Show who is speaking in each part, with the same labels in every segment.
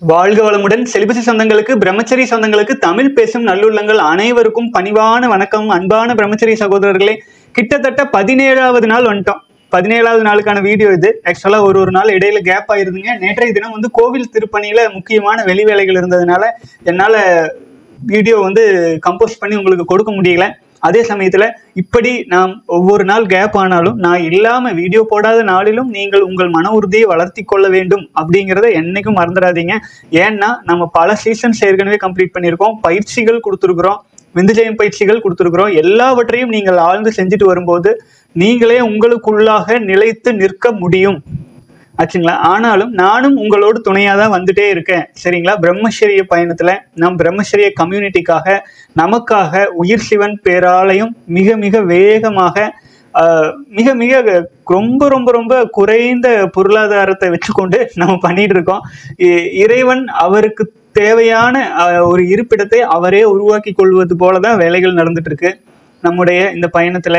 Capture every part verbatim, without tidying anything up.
Speaker 1: வாழ்க வளமுடன். செலிபசி சொந்தங்களுக்கு, பிரம்மச்சரிய சொந்தங்களுக்கு, தமிழ் பேசும் நல்லுள்ளங்கள் அனைவருக்கும் பணிவான வணக்கம். அன்பான பிரம்மச்சரிய சகோதரர்களே, கிட்டத்தட்ட பதினேழாவது நாள் வந்துட்டோம். பதினேழாவது நாளுக்கான வீடியோ இது. ஆக்சுவலா ஒரு ஒரு நாள் இடையில கேப் ஆயிருதுங்க. நேற்றைய தினம் வந்து கோவில் திருப்பணியில முக்கியமான வெளி வேலைகள் இருந்ததுனால என்னால வீடியோ வந்து கம்போஸ் பண்ணி உங்களுக்கு கொடுக்க முடியல. அதே சமயத்துல இப்படி நாம் ஒவ்வொரு நாள் கேப் ஆனாலும் நான் இல்லாம வீடியோ போடாத நாளிலும் நீங்கள் உங்கள் மன உறுதியை வளர்த்தி கொள்ள வேண்டும் அப்படிங்கிறத என்னைக்கும் மறந்துடாதீங்க. ஏன்னா நம்ம பல சீசன்ஸ் ஏற்கனவே கம்ப்ளீட் பண்ணியிருக்கோம், பயிற்சிகள் கொடுத்துருக்குறோம், விந்து ஜெயம் பயிற்சிகள் கொடுத்துருக்குறோம். எல்லாவற்றையும் நீங்கள் ஆழ்ந்து செஞ்சுட்டு வரும்போது நீங்களே உங்களுக்குள்ளாக நிலைத்து நிற்க முடியும் ஆச்சுங்களா. ஆனாலும் நானும் உங்களோடு துணையாக தான் வந்துட்டே இருக்கேன் சரிங்களா. பிரம்மச்சரிய பயணத்துல நம் பிரம்மச்சரிய கம்யூனிட்டிக்காக நமக்காக உயிர் சிவன் பேராலயம் மிக மிக வேகமாக மிக மிக ரொம்ப ரொம்ப ரொம்ப குறைந்த பொருளாதாரத்தை வச்சுக்கொண்டு நம்ம பண்ணிட்டு இருக்கோம். இறைவன் அவருக்கு தேவையான ஒரு இருப்பிடத்தை அவரே உருவாக்கி கொள்வது போலதான் வேலைகள் நடந்துட்டு இருக்கு. நம்முடைய இந்த பயணத்துல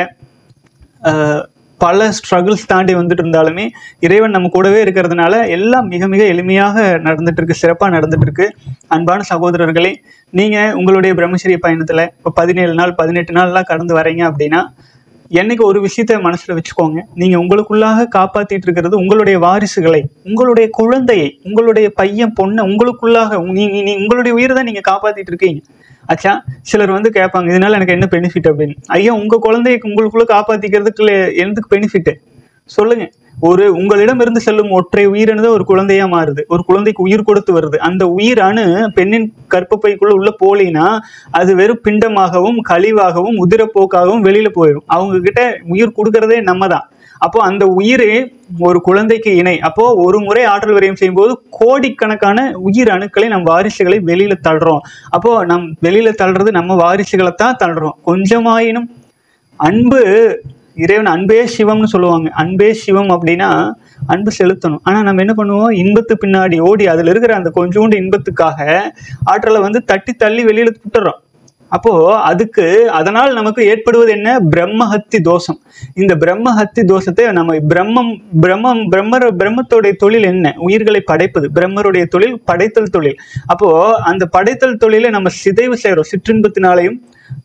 Speaker 1: பல ஸ்ட்ரகிள்ஸ் தாண்டி வந்துட்டு இருந்தாலுமே இறைவன் நம்ம கூடவே இருக்கிறதுனால எல்லாம் மிக மிக எளிமையாக நடந்துட்டு இருக்கு, சிறப்பாக நடந்துட்டு இருக்கு. அன்பான சகோதரர்களே, நீங்க உங்களுடைய பிரம்மச்சரிய பயணத்துல இப்போ பதினேழு நாள் பதினெட்டு நாள்லாம் கடந்து வரீங்க அப்படின்னா என்னைக்கு ஒரு விஷயத்த மனசுல வச்சுக்கோங்க. நீங்க உங்களுக்குள்ளாக காப்பாத்திட்டு இருக்கிறது உங்களுடைய வாரிசுகளை, உங்களுடைய குழந்தையை, உங்களுடைய பையன் பொண்ணை உங்களுக்குள்ளாக நீங்க நீ உங்களுடைய உயிரை தான் நீங்க காப்பாத்திட்டு இருக்கீங்க ஆச்சா. சிலர் வந்து கேட்பாங்க, இதனால எனக்கு என்ன பெனிஃபிட் அப்படின்னு. ஐயா, உங்க குழந்தைக்கு உங்களுக்குள்ள காப்பாத்திக்கிறதுக்கு எதுக்கு பெனிஃபிட் சொல்லுங்க. ஒரு உங்களிடம் இருந்து செல்லும் ஒற்றை உயிரினது ஒரு குழந்தையா மாறுது, ஒரு குழந்தைக்கு உயிர் கொடுத்து வருது. அந்த உயிர் அணு பெண்ணின் கற்பப்பைக்குள்ள உள்ள போலினா அது வெறும் பிண்டமாகவும் கழிவாகவும் உதிரப்போக்காகவும் வெளியில போயிடும். அவங்க கிட்ட உயிர் கொடுக்கறதே நம்ம தான். அப்போ அந்த உயிரே ஒரு குழந்தைக்கு இணை. அப்போ ஒரு முறை ஆற்றல் விரயம் செய்யும் போது கோடிக்கணக்கான உயிர் அணுக்களை நம் வாரிசுகளை வெளியில தள்ளுறோம். அப்போ நம் வெளியில தள்ளுறது நம்ம வாரிசுகளை தான் தள்ளுறோம். கொஞ்சமாயினும் அன்பு, இறைவன் அன்பே சிவம்னு சொல்லுவாங்க. அன்பே சிவம் அப்படின்னா அன்பு செலுத்தணும். ஆனா நம்ம என்ன பண்ணுவோம், இன்பத்து பின்னாடி ஓடி அதுல இருக்கிற அந்த கொஞ்சோண்டு இன்பத்துக்காக ஆற்றலை வந்து தட்டி தள்ளி வெளியில விட்டுறோம். அப்போ அதுக்கு அதனால் நமக்கு ஏற்படுவது என்ன, பிரம்மஹத்தி தோஷம். இந்த பிரம்மஹத்தி தோஷத்தை நம்ம பிரம்மம் பிரம்மம் பிரம்மர் பிரம்மத்தோடைய தொழில் என்ன, உயிர்களை படைப்பது. பிரம்மருடைய தொழில் படைத்தல் தொழில். அப்போ அந்த படைத்தல் தொழிலை நம்ம சிதைவு செய்யறோம். சிற்றின்பத்தினாலையும்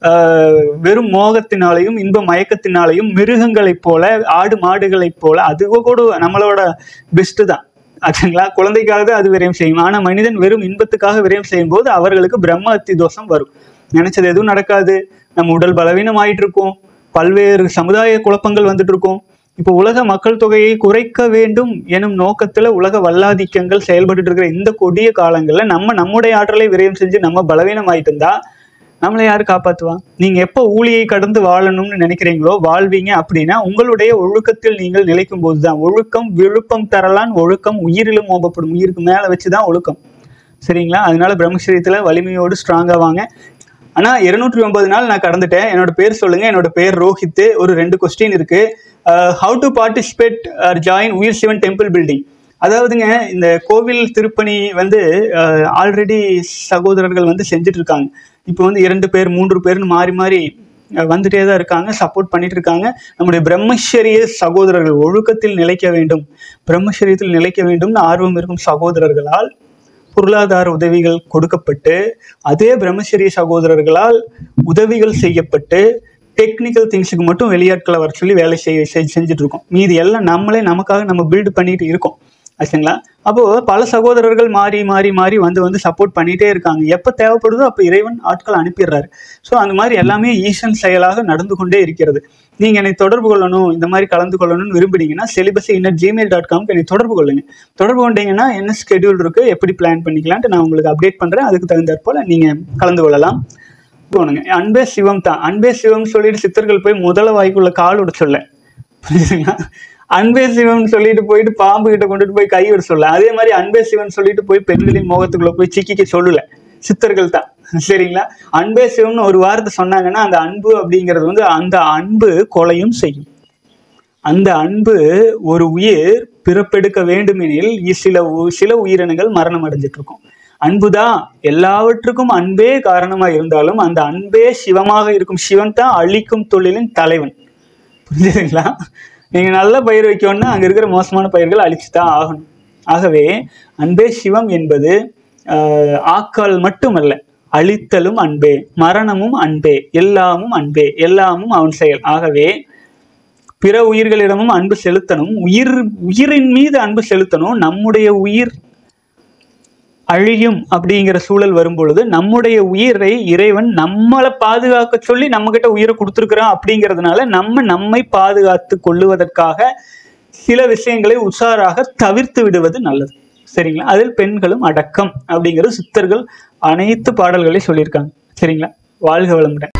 Speaker 1: ஆஹ் வெறும் மோகத்தினாலையும் இன்ப மயக்கத்தினாலையும் மிருகங்களைப் போல, ஆடு மாடுகளைப் போல. அது கூட நம்மளோட பெஸ்ட் தான் ஆச்சுங்களா. குழந்தைக்காக அது விரயம் செய்யும். ஆனா மனிதன் வெறும் இன்பத்துக்காக விரயம் செய்யும் போது அவர்களுக்கு பிரம்ம ஹத்தி தோஷம் வரும். நினைச்சது எதுவும் நடக்காது. நம்ம உடல் பலவீனம் ஆயிட்டு இருக்கோம். பல்வேறு சமுதாய குழப்பங்கள் வந்துட்டு இருக்கோம். இப்போ உலக மக்கள் தொகையை குறைக்க வேண்டும் எனும் நோக்கத்துல உலக வல்லாதிக்கங்கள் செயல்பட்டு இருக்கிற இந்த கொடிய காலங்கள்ல நம்ம நம்முடைய ஆற்றலை விரயம் செஞ்சு நம்ம பலவீனம் ஆயிட்டு இருந்தா நம்மளை யாரு காப்பாற்றுவா? நீங்க எப்போ ஊழியை கடந்து வாழணும்னு நினைக்கிறீங்களோ வாழ்வீங்க. அப்படின்னா உங்களுடைய ஒழுக்கத்தில் நீங்கள் நிலைக்கும் போதுதான். ஒழுக்கம் விழுப்பம் தரலான், ஒழுக்கம் உயிரிலும் ஓம்பப்படும். உயிருக்கு மேல வச்சுதான் ஒழுக்கம் சரிங்களா. அதனால பிரம்மச்சரியத்துல வலிமையோடு ஸ்ட்ராங்கா வாங்க. ஆனா இருநூற்றி ஒன்பது நாள் நான் கடந்துட்டேன். என்னோட பேர் சொல்லுங்க. என்னோட பேர் ரோஹித். ஒரு ரெண்டு கொஸ்டின் இருக்கு. How to participate or join Uyir Sivan temple building. அதாவதுங்க, இந்த கோவில் திருப்பணி வந்து ஆல்ரெடி சகோதரர்கள் வந்து செஞ்சுட்டு இருக்காங்க. இப்போ வந்து இரண்டு பேர் மூன்று பேர்னு மாறி மாறி வந்துட்டே தான் இருக்காங்க, சப்போர்ட் பண்ணிட்டு இருக்காங்க. நம்முடைய பிரம்மச்சரிய சகோதரர்கள் ஒழுக்கத்தில் நிலைக்க வேண்டும், பிரம்மச்சரியத்தில் நிலைக்க வேண்டும்னு ஆர்வம் இருக்கும் சகோதரர்களால் பொருளாதார உதவிகள் கொடுக்கப்பட்டு, அதே பிரம்மச்சரிய சகோதரர்களால் உதவிகள் செய்யப்பட்டு டெக்னிக்கல் திங்ஸுக்கு மட்டும் வெளியாட்களை வர சொல்லி வேலை செய்ய செஞ்சுட்டு இருக்கோம். மீதி எல்லாம் நம்மளே நமக்காக நம்ம பில்டு பண்ணிட்டு இருக்கோம் ஆச்சுங்களா. அப்போ பல சகோதரர்கள் மாறி மாறி மாறி வந்து வந்து சப்போர்ட் பண்ணிட்டே இருக்காங்க. எப்போ தேவைப்படுதோ அப்போ இறைவன் ஆட்கள் அனுப்பிடுறாரு. ஸோ அந்த மாதிரி எல்லாமே ஈசன் செயலாக நடந்து கொண்டே இருக்கிறது. நீங்க என்னை தொடர்பு கொள்ளணும், இந்த மாதிரி கலந்து கொள்ளணும்னு விரும்புனீங்கன்னா செலிபஸி இன் ஜிமெயில் டாட் காம்க்கு என்னை தொடர்பு கொள்ளுங்க. தொடர்பு கொண்டீங்கன்னா என்ன ஸ்கெடியூல் இருக்கு, எப்படி பிளான் பண்ணிக்கலான்ட்டு நான் உங்களுக்கு அப்டேட் பண்றேன். அதுக்கு தகுந்தாற் போல நீங்க கலந்து கொள்ளலாம். போனுங்க. அன்பே சிவம் தான். அன்பே சிவம் சொல்லிட்டு சித்தர்கள் போய் முதல வாய்க்குள்ள கால் விட சொல்ல, புரியுதுங்களா. அன்பே சிவன் சொல்லிட்டு போயிட்டு பாம்பு கிட்ட கொண்டுட்டு போய் கை விட சொல்ல. அதே மாதிரி அன்பே சிவன் சொல்லிட்டு போய் பெண்களின் மோகத்துக்குள்ள போய் சிக்கிக்க சொல்லல, சித்தர்கள் தான் சரிங்களா. அன்பே சிவம்னு ஒரு வார்த்தை சொன்னாங்கன்னா அந்த அன்பு அப்படிங்கிறது வந்து அந்த அன்பு கொலையும் செய்யும். அந்த அன்பு ஒரு உயிர் பிறப்பெடுக்க வேண்டுமெனில் சில சில உயிரினங்கள் மரணம் அடைஞ்சிட்டு இருக்கும். அன்புதான் எல்லாவற்றுக்கும் அன்பே காரணமா இருந்தாலும் அந்த அன்பே சிவமாக இருக்கும். சிவன் தான் அழிக்கும் தொழிலின் தலைவன், புரிஞ்சுதுங்களா. நீங்க நல்ல பயிர் வைக்கணும்னா அங்க இருக்கிற மோசமான பயிர்கள் அழிச்சுதான் ஆகணும். ஆகவே அன்பே சிவம் என்பது ஆக்கால் மட்டுமல்ல, அழித்தலும் அன்பே, மரணமும் அன்பே, எல்லாமும் அன்பே, எல்லாமும் அவன் செயல். ஆகவே பிற உயிர்களிடமும் அன்பு செலுத்தணும், உயிர் உயிரின் மீது அன்பு செலுத்தணும். நம்முடைய உயிர் அழியும் அப்படிங்கிற சூழல் வரும்பொழுது நம்முடைய உயிரை இறைவன் நம்மளை பாதுகாக்க சொல்லி நம்ம கிட்ட உயிரை கொடுத்துருக்கிறான். அப்படிங்கிறதுனால நம்ம நம்மை பாதுகாத்து கொள்ளுவதற்காக சில விஷயங்களை உஷாராக தவிர்த்து விடுவது நல்லது. சரிங்களா? அதில் பெண்களும் அடக்கம் அப்படிங்கிறது சித்தர்கள் அனைத்து பாடல்களையும் சொல்லியிருக்காங்க. சரிங்களா? வாழ்க வளமுடன்.